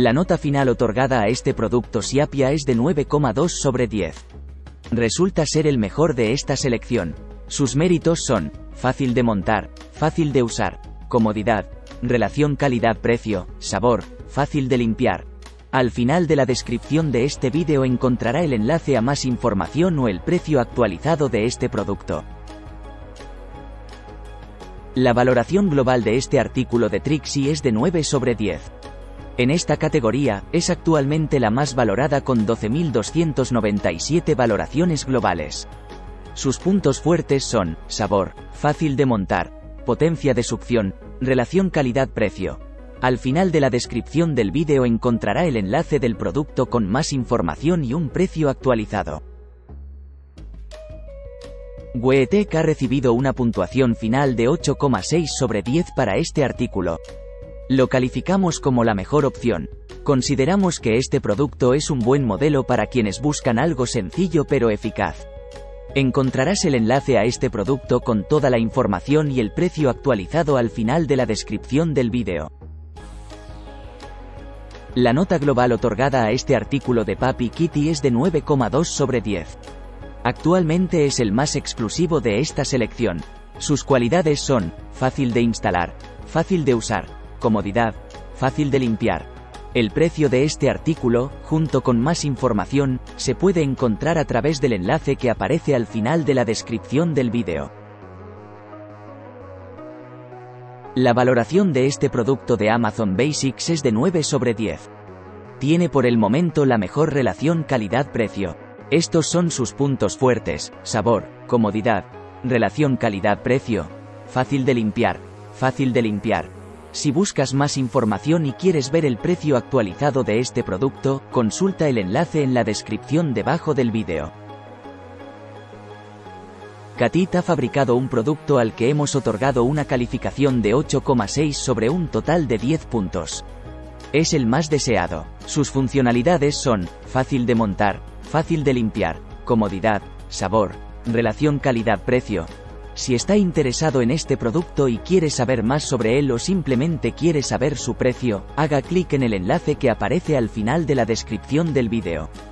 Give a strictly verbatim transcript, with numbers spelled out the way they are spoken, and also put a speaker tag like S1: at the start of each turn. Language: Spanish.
S1: La nota final otorgada a este producto Siapia es de nueve coma dos sobre diez. Resulta ser el mejor de esta selección. Sus méritos son: fácil de montar, fácil de usar, comodidad, relación calidad-precio, sabor, fácil de limpiar. Al final de la descripción de este vídeo encontrará el enlace a más información o el precio actualizado de este producto. La valoración global de este artículo de Trixie es de nueve sobre diez. En esta categoría, es actualmente la más valorada con doce mil doscientas noventa y siete valoraciones globales. Sus puntos fuertes son: sabor, fácil de montar, potencia de succión, relación calidad-precio. Al final de la descripción del vídeo encontrará el enlace del producto con más información y un precio actualizado. WeTech ha recibido una puntuación final de ocho coma seis sobre diez para este artículo. Lo calificamos como la mejor opción. Consideramos que este producto es un buen modelo para quienes buscan algo sencillo pero eficaz. Encontrarás el enlace a este producto con toda la información y el precio actualizado al final de la descripción del vídeo. La nota global otorgada a este artículo de Papi Kitty es de nueve coma dos sobre diez. Actualmente es el más exclusivo de esta selección. Sus cualidades son: fácil de instalar, fácil de usar, comodidad, fácil de limpiar. El precio de este artículo, junto con más información, se puede encontrar a través del enlace que aparece al final de la descripción del vídeo. La valoración de este producto de Amazon Basics es de nueve sobre diez. Tiene por el momento la mejor relación calidad-precio. Estos son sus puntos fuertes: sabor, comodidad, relación calidad-precio, fácil de limpiar, fácil de limpiar. Si buscas más información y quieres ver el precio actualizado de este producto, consulta el enlace en la descripción debajo del vídeo. Catit ha fabricado un producto al que hemos otorgado una calificación de ocho coma seis sobre un total de diez puntos. Es el más deseado. Sus funcionalidades son: fácil de montar, fácil de limpiar, comodidad, sabor, relación calidad-precio. Si está interesado en este producto y quiere saber más sobre él o simplemente quiere saber su precio, haga clic en el enlace que aparece al final de la descripción del vídeo.